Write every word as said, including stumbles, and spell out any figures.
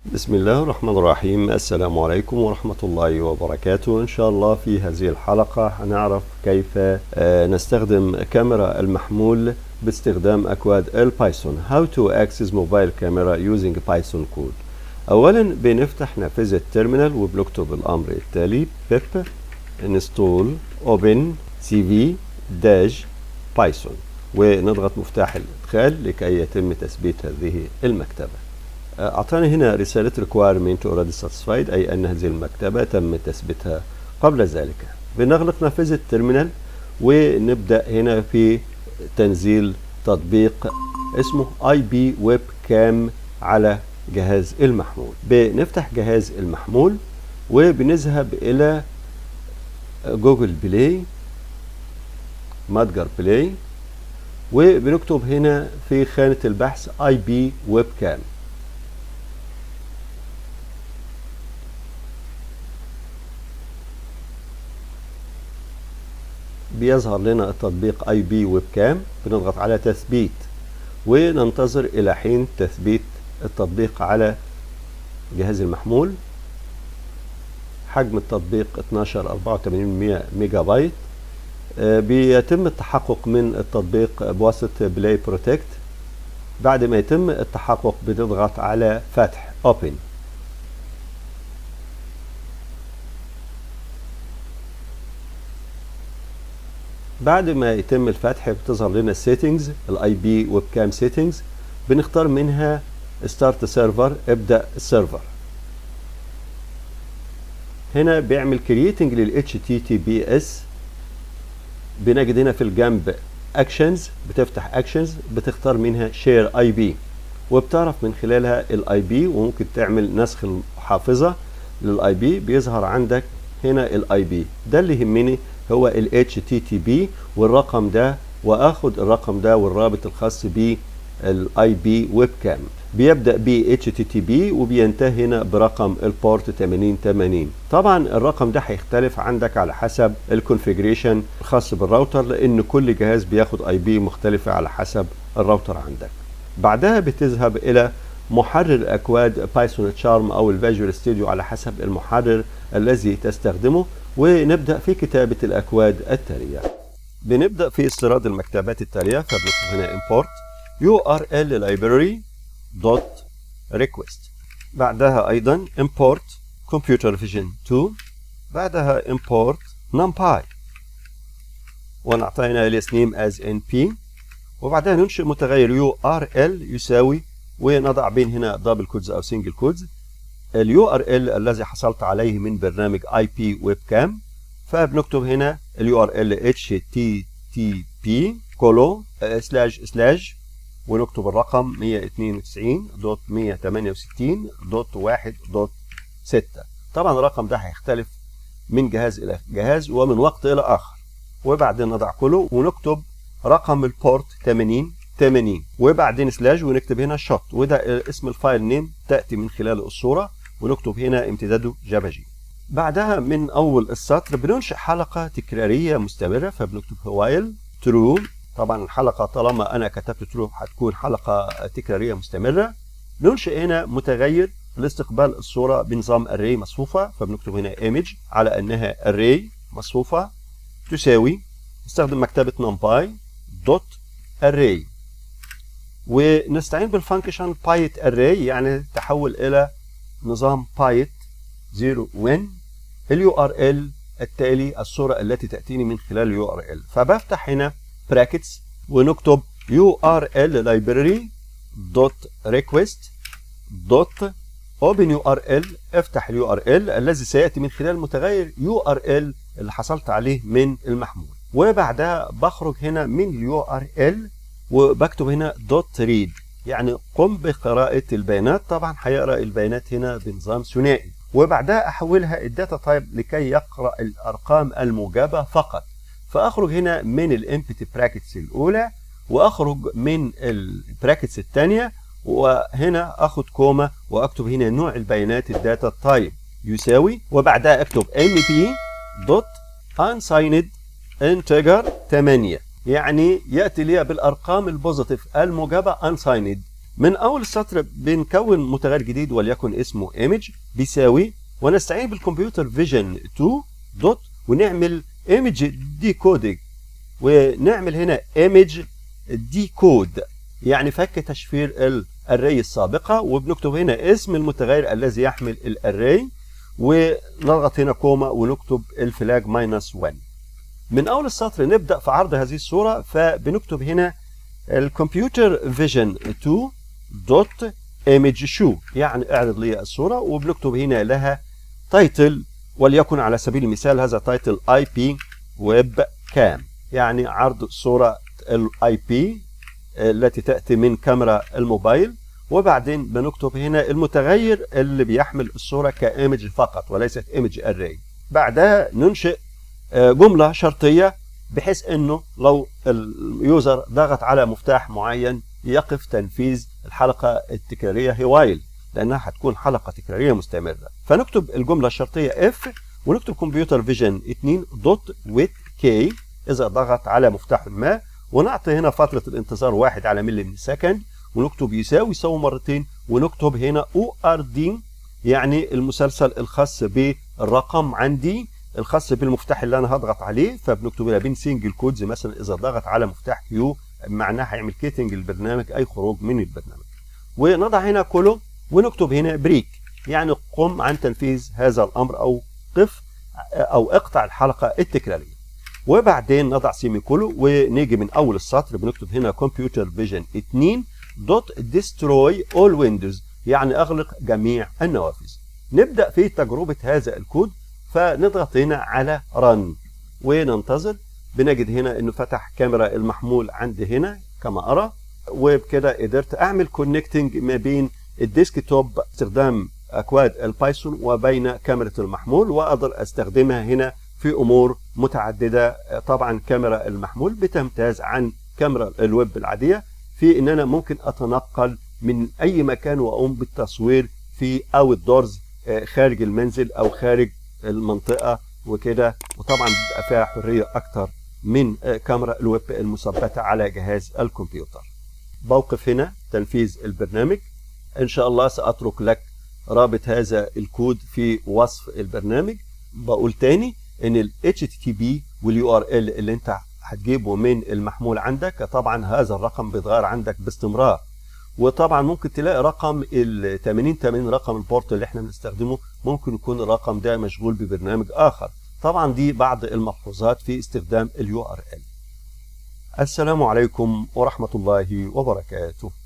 بسم الله الرحمن الرحيم. السلام عليكم ورحمة الله وبركاته. إن شاء الله في هذه الحلقة هنعرف كيف نستخدم كاميرا المحمول باستخدام أكواد البايثون. How to access mobile camera using Python code. أولا بنفتح نافذة تيرمينال وبنكتب الأمر التالي pip install open cv dash python ونضغط مفتاح الإدخال لكي يتم تثبيت هذه المكتبة. أعطاني هنا رسالة requirement already satisfied، أي أن هذه المكتبة تم تثبيتها قبل ذلك. بنغلق نافذة التيرمينال ونبدأ هنا في تنزيل تطبيق اسمه اي بي ويب كام على جهاز المحمول. بنفتح جهاز المحمول وبنذهب إلى جوجل بلاي، متجر بلاي، وبنكتب هنا في خانة البحث اي بي ويب كام. بيظهر لنا التطبيق اي بي ويب كام. بنضغط على تثبيت وننتظر الى حين تثبيت التطبيق على جهاز المحمول. حجم التطبيق اثناشر أربعة وثمانين ميجا بايت. بيتم التحقق من التطبيق بواسطة بلاي بروتكت. بعد ما يتم التحقق بنضغط على فتح اوبن. بعد ما يتم الفتح بتظهر لنا السيتنجز الاي بي ويب كام سيتنجز. بنختار منها ستارت سيرفر، ابدا السيرفر. هنا بيعمل كرييتنج لل اتش تي تي بي اس. بنجد هنا في الجنب اكشنز، بتفتح اكشنز بتختار منها شير اي بي وبتعرف من خلالها الاي بي، وممكن تعمل نسخ الحافظه للاي بي. بيظهر عندك هنا الاي بي ده اللي يهمني هو ال اتش تي تي بي والرقم ده، واخد الرقم ده والرابط الخاص بالاي بي ويب كام. بيبدا ب اتش تي تي بي وبينتهي هنا برقم البورت ثمانين ثمانين. طبعا الرقم ده هيختلف عندك على حسب الكونفيجريشن الخاص بالراوتر، لان كل جهاز بياخد اي بي مختلفه على حسب الراوتر عندك. بعدها بتذهب الى محرر اكواد بايثون تشارم او الفيجوال ستوديو على حسب المحرر الذي تستخدمه، ونبدأ في كتابة الأكواد التالية. بنبدأ في استيراد المكتبات التالية، فبنكتب هنا import يو ار ال library dot request. بعدها أيضا import computer vision two. بعدها import numpy ونعطينا ls name as np. وبعدها ننشئ متغير يو ار ال يساوي، ونضع بين هنا دبل كودز أو سنجل كودز، اليو ار ال الذي حصلت عليه من برنامج اي بي ويب كام. فبنكتب هنا اليو ار ال اتش تي تي بي كولو سلاش سلاش ونكتب الرقم مية واثنين وتسعين دوت مية وثمانية وستين دوت واحد دوت ستة. طبعا الرقم ده هيختلف من جهاز الى جهاز ومن وقت الى اخر. وبعدين نضع كولو ونكتب رقم البورت ثمانين ثمانين وبعدين سلاش ونكتب هنا شوت، وده اسم الفايل نيم تاتي من خلال الصوره، ونكتب هنا امتداده جافا جي. بعدها من اول السطر بننشئ حلقه تكراريه مستمره، فبنكتب وايل ترو. طبعا الحلقه طالما انا كتبت ترو هتكون حلقه تكراريه مستمره. ننشئ هنا متغير لاستقبال الصوره بنظام array مصفوفه، فبنكتب هنا image على انها array مصفوفه تساوي، نستخدم مكتبه numpy دوت array، ونستعين بالفانكشن بايت array يعني تحول الى نظام بايت زيرو وين اليو ار ال التالي الصورة التي تأتيني من خلال اليو ار ال. فبفتح هنا براكتس ونكتب يو ار ال library دوت request دوت open يو ار ال. افتح اليو ار ال الذي سيأتي من خلال متغير يو ار ال اللي حصلت عليه من المحمول. وبعدها بخرج هنا من اليو ار ال وبكتب هنا دوت ريد يعني قم بقراءة البيانات. طبعا هيقرأ البيانات هنا بنظام ثنائي، وبعدها احولها الداتا تايب لكي يقرأ الارقام الموجبة فقط. فاخرج هنا من الامبتي براكتس الاولى واخرج من البراكتس الثانية، وهنا اخد كوما واكتب هنا نوع البيانات الداتا تايب يساوي، وبعدها اكتب ان بي دوت unsigned integer ثمانية، يعني ياتي لي بالارقام البوزيتيف الموجبة unsigned من اول السطر بنكون متغير جديد وليكن اسمه image بيساوي، ونستعين بالكمبيوتر فيجن اتنين دوت ونعمل image decoding، ونعمل هنا image decode يعني فك تشفير الاري السابقه، وبنكتب هنا اسم المتغير الذي يحمل الاري، ونضغط هنا كوما ونكتب الفلاج ماينس واحد. من اول السطر نبدا في عرض هذه الصوره، فبنكتب هنا الكمبيوتر فيجن اتنين دوت ايمج شو يعني اعرض لي الصوره، وبنكتب هنا لها تايتل وليكن على سبيل المثال هذا تايتل اي بي ويب كام يعني عرض صوره الاي بي التي تاتي من كاميرا الموبايل، وبعدين بنكتب هنا المتغير اللي بيحمل الصوره كايمج فقط وليست ايمج اري. بعدها ننشئ جمله شرطيه بحيث انه لو اليوزر ضغط على مفتاح معين يقف تنفيذ الحلقه التكراريه هي وايل، لانها هتكون حلقه تكراريه مستمره. فنكتب الجمله الشرطيه اف ونكتب كمبيوتر فيجن اتنين دوت ويت كي اذا ضغط على مفتاح ما، ونعطي هنا فتره الانتظار واحد على ملي سكند، ونكتب يساوي يساوي مرتين، ونكتب هنا او ار دي يعني المسلسل الخاص بالرقم عندي الخاص بالمفتاح اللي انا هضغط عليه، فبنكتب هنا بين سنجل كودز مثلا اذا ضغط على مفتاح كيو معناه هيعمل كيتنج البرنامج اي خروج من البرنامج، ونضع هنا كولو ونكتب هنا بريك يعني قم عن تنفيذ هذا الامر او قف او اقطع الحلقه التكراريه، وبعدين نضع سيمي كولو ونيجي من اول السطر بنكتب هنا كمبيوتر فيجن اتنين دوت ديستروي اول ويندوز يعني اغلق جميع النوافذ. نبدا في تجربه هذا الكود، فنضغط هنا على رن وننتظر. بنجد هنا انه فتح كاميرا المحمول عندي هنا كما ارى، وبكده قدرت اعمل كونكتنج ما بين الديسكتوب باستخدام اكواد البايثون وبين كاميرا المحمول، واقدر استخدمها هنا في امور متعدده. طبعا كاميرا المحمول بتمتاز عن كاميرا الويب العاديه في ان انا ممكن اتنقل من اي مكان واقوم بالتصوير في اوت دورز خارج المنزل او خارج المنطقه وكده، وطبعا بيبقى فيها حريه اكتر من كاميرا الويب المثبته على جهاز الكمبيوتر. بوقف هنا تنفيذ البرنامج. ان شاء الله ساترك لك رابط هذا الكود في وصف البرنامج. بقول تاني ان ال اتش تي تي بي واليو ار ال اللي انت هتجيبه من المحمول عندك، طبعا هذا الرقم بيتغير عندك باستمرار، وطبعا ممكن تلاقي رقم ال ثمانين ثمانين رقم البورت اللي احنا بنستخدمه ممكن يكون الرقم ده مشغول ببرنامج اخر. طبعا دي بعض الملحوظات في استخدام اليو ار ال. السلام عليكم ورحمة الله وبركاته.